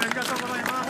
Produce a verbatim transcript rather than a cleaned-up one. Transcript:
りがとうございます。